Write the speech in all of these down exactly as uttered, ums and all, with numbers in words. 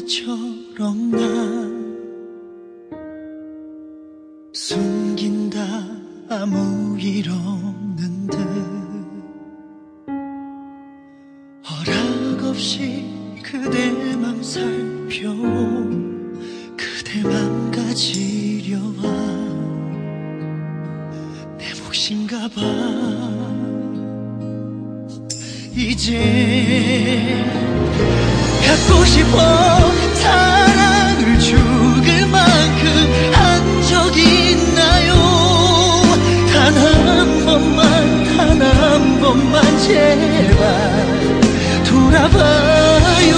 소리처럼 난 숨긴다 아무 일 없는 듯 허락 없이 그대만 살펴 그대만 가지려와 내 몫인가 봐 이제 갖고 싶어 사랑을 죽을 만큼 한 적 있나요 단 한 번만 단 한 번만 제발 돌아봐요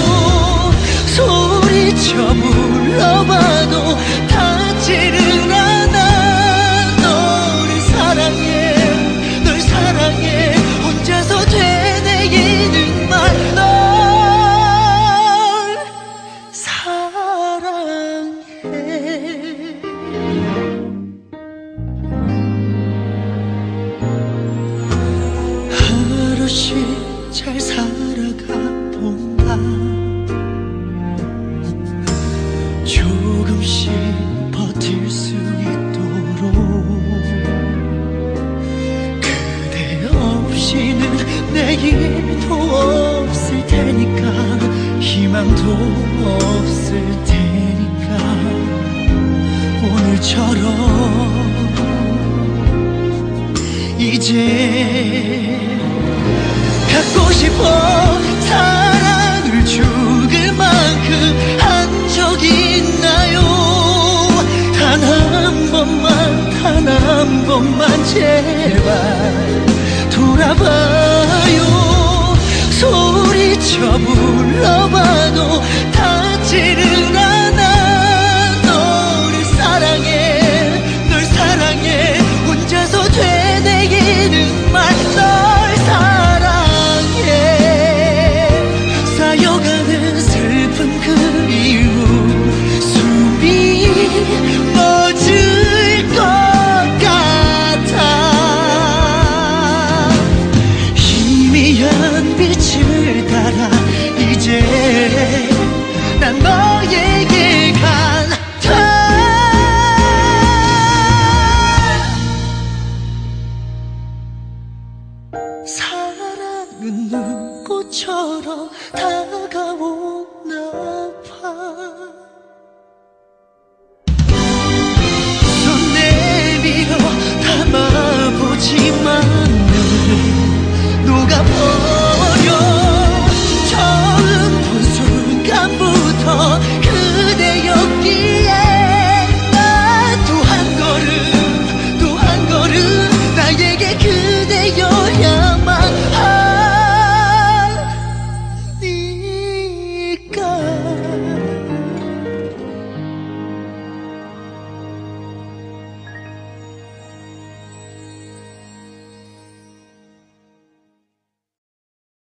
소리쳐 불러봐도 닿지를 않아 너를 사랑해 널 사랑해 혼자서 되뇌이는 말 널 사랑해 하루씩 잘 살아가 본다 조금씩 버틸 수 있도록 그대 없이는 내일도 없을 테니까 희망도 없을 테니까 오늘처럼 이제 갖고 싶어 사랑을 죽을 만큼 한 적 있나요 단 한 번만 단 한 번만 제발 돌아봐요 소리쳐 불러봐도 닿지를